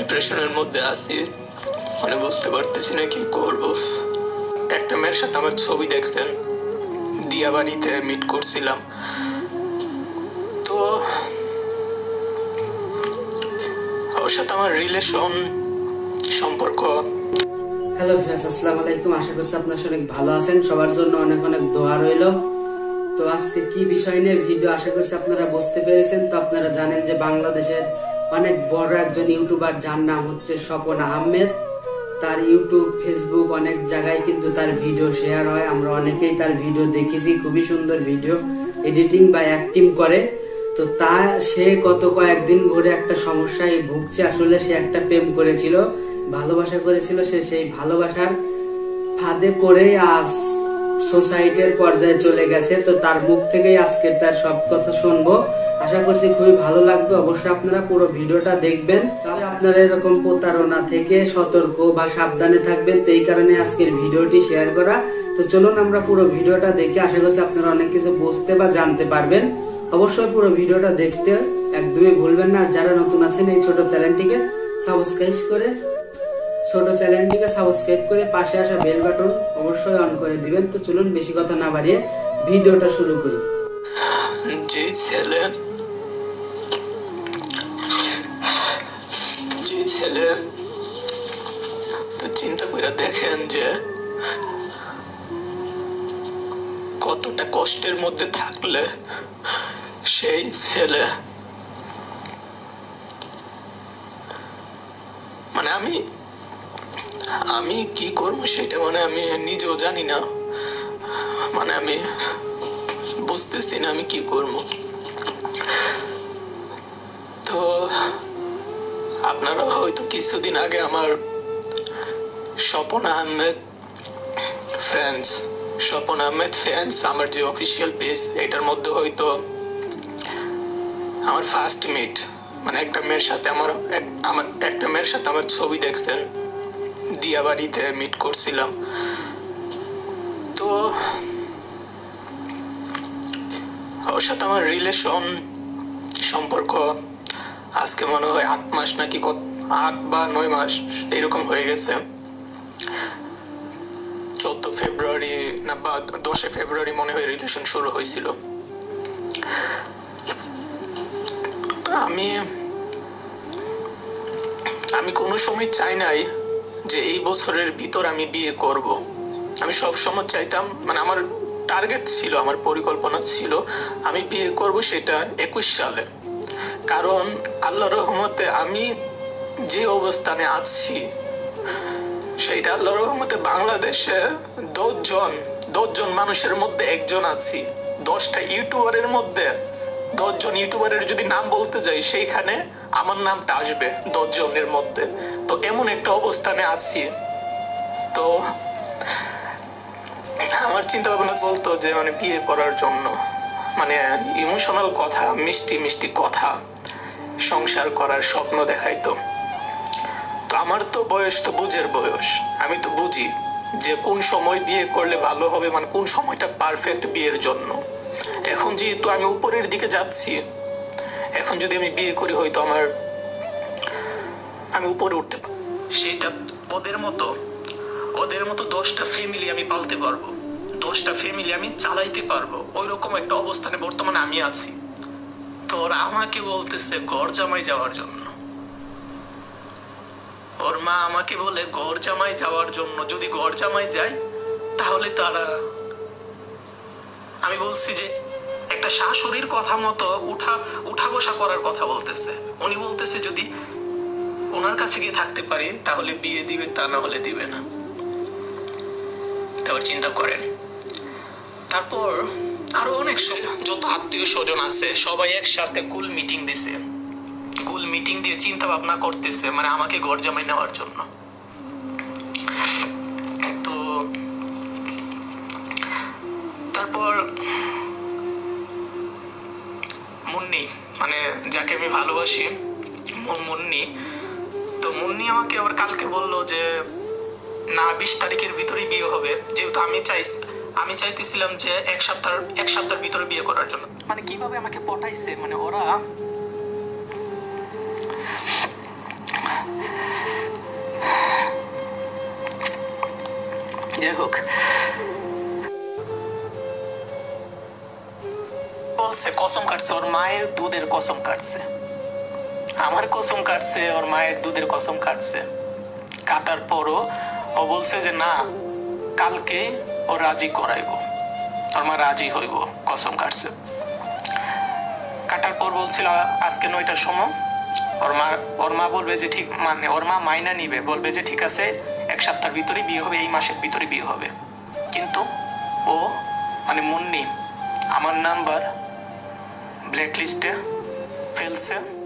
ডিপ্রেশনের মধ্যে আছি, মানে বুঝতে পারতেছি না কি করব। একটা মেয়ের সাথে আমার ছবি দেখছেন, দিয়াবাড়িতে মিট করছিলাম। তো ওর সাথে আমার রিলেশন সম্পর্ক। হ্যালো ফ্রেন্ডস, আসসালামু আলাইকুম। আশা করছি আপনারা অনেক ভালো আছেন। সবার জন্য অনেক অনেক দোয়া রইল। তো আজকে কি বিষয় নিয়ে ভিডিও, আশা করছি আপনারা বুঝতে পেরেছেন। তো আপনারা জানেন যে বাংলাদেশের অনেক বড় একজন ইউটিউবার, যার নাম হচ্ছে স্বপন আহমেদ। তার ইউটিউব, ফেসবুক অনেক জায়গায় কিন্তু তার ভিডিও শেয়ার হয়। আমরা অনেকেই তার ভিডিও দেখেছি, খুবই সুন্দর ভিডিও এডিটিং বা অ্যাক্টিং করে। তো সে গত কয়েকদিন ধরে একটা সমস্যায় ভুগছে। আসলে সে একটা প্রেম করেছিল, ভালোবাসা করেছিল। সে সেই ভালোবাসার ফাঁদে পড়ে আজ সোসাইটির পর্যায়ে চলে গেছে। তো তার মুখ থেকেই আজকে তার সব কথা শুনবো। আশা করছি খুবই ভালো লাগবে। অবশ্যই আপনারা পুরো ভিডিওটা দেখবেন, তাহলে আপনারা এরকম প্রতারণা থেকে সতর্ক বা সাবধানে থাকবেন। তো এই কারণে আজকের ভিডিওটি শেয়ার করা। তো চলুন আমরা পুরো ভিডিওটা দেখি। আশা করছি আপনারা অনেক কিছু বুঝতে বা জানতে পারবেন। অবশ্যই পুরো ভিডিওটা দেখতে একদমই ভুলবেন না। যারা নতুন আছেন এই ছোট চ্যানেলটিকে সাবস্ক্রাইব করে পাশে আসা বেল বাটন অবশ্যই অন করে দিবেন। তো চলুন বেশি কথা না বাড়িয়ে ভিডিওটা শুরু করি। যে ছেলে চিন্তা করে দেখেন যে কতটা কষ্টের মধ্যে থাকলে সেই ছেলে, মানে আমি কি করবো সেটা মানে আমি নিজেও জানি না। মানে আমি বুঝতেছি না আমি কি করবো। তো আপনারা হয়তো কিছুদিন আগে আমার স্বপন আহমেদ ফ্যান্স আমার যে অফিসিয়াল পেজ, এটার মধ্যে হয়তো আমার ফার্স্ট মিট, মানে একটা মেয়ের সাথে আমার ছবি দেখছেন, দিয়াবাড়িতে মিট করছিলাম। তো ওর সাথে আমার রিলেশন সম্পর্ক আজকে মনে হয় 8 মাস নাকি 8 বা 9 মাস এরকম হয়ে গেছে। 14 ফেব্রুয়ারি না বা 10 ফেব্রুয়ারি মনে হয় রিলেশন শুরু হয়েছিল। আমি কোনো সময় চাই নাই যে এই বছরের ভিতর আমি বিয়ে করব। আমি সব সময় চাইতাম, মানে আমার টার্গেট ছিল, আমার পরিকল্পনা ছিল আমি বিয়ে করব সেটা 21 সালে। কারণ আল্লাহর রহমতে আমি যে অবস্থানে আছি সেইটা আল্লাহর রহমতে বাংলাদেশে 10 জন মানুষের মধ্যে একজন আছি। 10টা ইউটিউবারের মধ্যে 10 জন ইউটিউবারের যদি নাম বলতে যাই সেইখানে আমার নামটা আসবে 10 জনের মধ্যে। তো এমন একটা অবস্থানে আছি। তো আমার চিন্তা ভাবনা বলতো যে মানে বিয়ে করার জন্য, মানে ইমোশনাল কথা, মিষ্টি মিষ্টি কথা, সংসার করার স্বপ্ন দেখাইতো। তো আমার তো বয়স তো বুঝের বয়স, আমি তো বুঝি যে কোন সময় বিয়ে করলে ভালো হবে, মানে কোন সময়টা পারফেক্ট বিয়ের জন্য। এখন যেহেতু আমি উপরের দিকে যাচ্ছি, এখন যদি আমি বিয়ে করি হয়তো আমি উপরে উঠতে পারবো, সেটা ওদের মতো 10টা ফ্যামিলি আমি পালতে পারবো, 10টা ফ্যামিলি আমি চালাইতে পারবো। ওই রকম একটা অবস্থানে বর্তমানে আমি আছি। তো ওরা আমাকে বলতেছে ঘর জামাই যাওয়ার জন্য, ওর মা আমাকে বলে ঘর জামাই যাওয়ার জন্য। যদি ঘর জামাই যাই তাহলে আমি বলছি যে একটা শাশুড়ির কথা মতো উঠা বসা করার কথা বলতেছে। উনি বলতেছে যদি ওনার কাছে গিয়ে থাকতে পারি তাহলে বিয়ে দিবে, তা না হলে দিবে না। তারপর চিন্তা করেন, তারপর আরো অনেক যত আত্মীয় স্বজন আছে সবাই একসাথে গুল মিটিং দিয়ে চিন্তা ভাবনা করতেছে মানে আমাকে ঘর জামাই নেওয়ার জন্য। তো তারপর মুন্নি, মানে যাকে আমি ভালোবাসি, মুন্নি আমাকে আবার কালকে বললো যে না 20 তারিখের ভিতরে বিয়ে হবে। যেহেতু আমি চাইতেছিলাম যে এক সপ্তাহের ভিতরে বিয়ে করার জন্য। মানে কিভাবে আমাকে পটাইছে, মানে ওরা যাই হোক, বলছে কসম কাটছে, ওর মায়ের দুধের কসম কাটছে, আমার কসম কাটছে, ওর মায়ের দুধের কসম কাটছে। কাটার পরও ও বলছে যে না, কালকে ও রাজি করাইব, ওর মা রাজি হইব, কসম কাটছে। কাটার পর বলছিল আজকে 9টার সময় ওর মা বলবে যে ঠিক, মানে ওর মা মাইনা নিবে, বলবে যে ঠিক আছে 1 সপ্তাহের ভিতরে বিয়ে হবে, এই মাসের ভিতরে বিয়ে হবে। কিন্তু ও মানে মুন্নি আমার নাম্বার ব্ল্যাক লিস্টে ফেলছে।